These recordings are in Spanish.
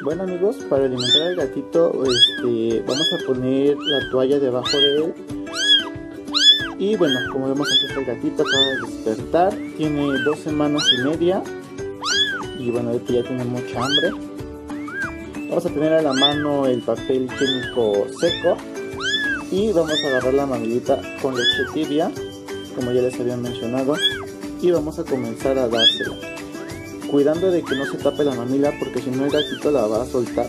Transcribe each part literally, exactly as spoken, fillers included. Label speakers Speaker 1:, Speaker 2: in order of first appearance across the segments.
Speaker 1: Bueno amigos, para alimentar al gatito este, vamos a poner la toalla debajo de él. Y bueno, como vemos aquí está el gatito, acaba de despertar, tiene dos semanas y media. Y bueno, ahorita ya tiene mucha hambre. Vamos a tener a la mano el papel higiénico seco. Y vamos a agarrar la mamilita con leche tibia, como ya les había mencionado. Y vamos a comenzar a dársela, cuidando de que no se tape la mamila, porque si no el gatito la va a soltar.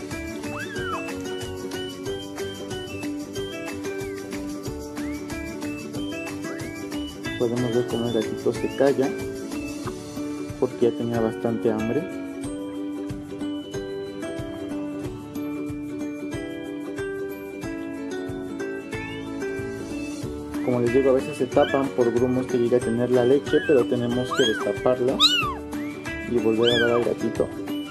Speaker 1: Podemos ver cómo el gatito se calla, porque ya tenía bastante hambre. Como les digo, a veces se tapan por grumos que llega a tener la leche, pero tenemos que destaparla y volver a dar al gatito.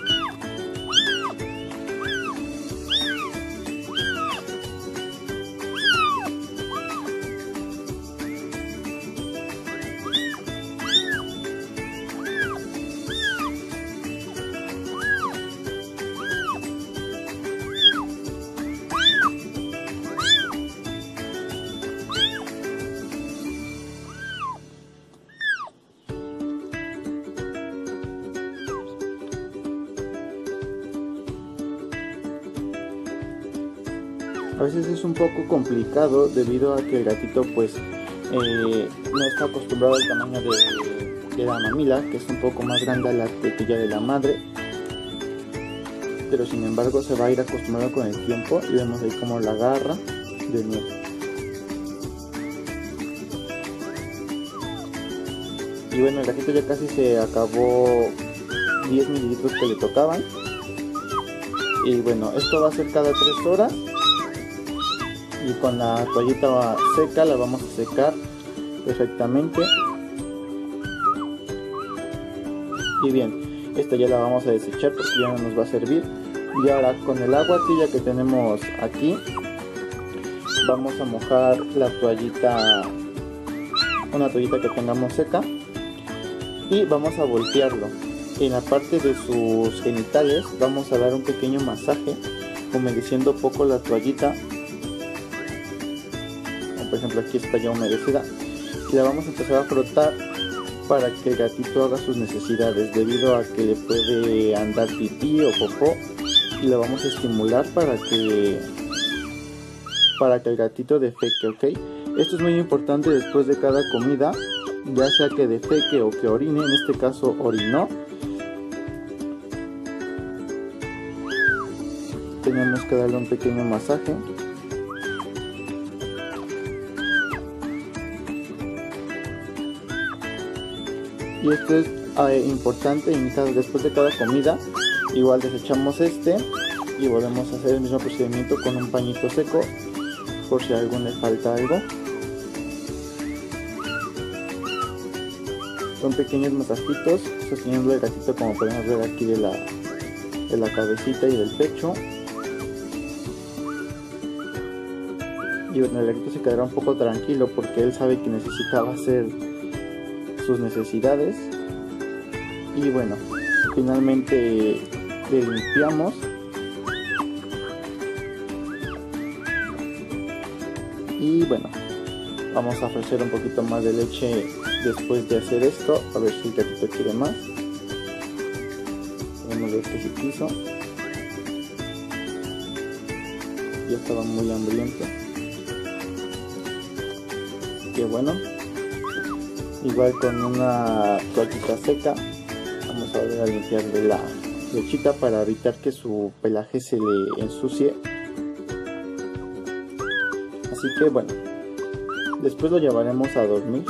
Speaker 1: A veces es un poco complicado debido a que el gatito pues eh, no está acostumbrado al tamaño de, de la mamila, que es un poco más grande a la tetilla de la madre, pero sin embargo se va a ir acostumbrado con el tiempo y vemos ahí cómo la agarra de nuevo. Y bueno, el gatito ya casi se acabó diez mililitros que le tocaban. Y bueno, esto va a ser cada tres horas. Y con la toallita seca la vamos a secar perfectamente. Y bien, esta ya la vamos a desechar porque ya no nos va a servir. Y ahora con el agua tibia que tenemos aquí, vamos a mojar la toallita, una toallita que tengamos seca, y vamos a voltearlo. En la parte de sus genitales vamos a dar un pequeño masaje, humedeciendo poco la toallita. Por ejemplo, aquí está ya humedecida, y la vamos a empezar a frotar para que el gatito haga sus necesidades, debido a que le puede andar pipí o popó, y la vamos a estimular para que para que el gatito defeque, ¿ok? Esto es muy importante después de cada comida, ya sea que defeque o que orine. En este caso orinó. Tenemos que darle un pequeño masaje. Y esto es eh, importante, y cada, después de cada comida igual desechamos este y volvemos a hacer el mismo procedimiento con un pañito seco por si a algún le falta algo. Son pequeños masajitos sosteniendo el gatito, como podemos ver aquí, de la, de la cabecita y del pecho. Y bueno, el gatito se quedará un poco tranquilo porque él sabe que necesitaba hacer sus necesidades. Y bueno, finalmente le limpiamos y bueno, vamos a ofrecer un poquito más de leche después de hacer esto, a ver si el gatito quiere más. Podemos ver que sí quiso, ya estaba muy hambriento. Que bueno, igual con una toallita seca vamos a volver a limpiarle la lechita para evitar que su pelaje se le ensucie. Así que bueno, después lo llevaremos a dormir.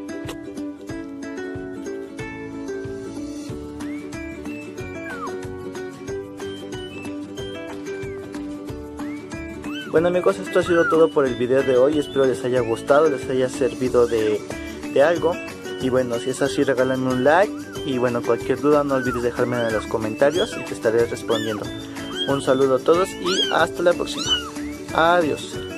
Speaker 1: Bueno amigos, esto ha sido todo por el video de hoy. Espero les haya gustado, les haya servido de, de algo. Y bueno, si es así, regálame un like. Y bueno, cualquier duda no olvides dejarme en los comentarios y te estaré respondiendo. Un saludo a todos y hasta la próxima. Adiós.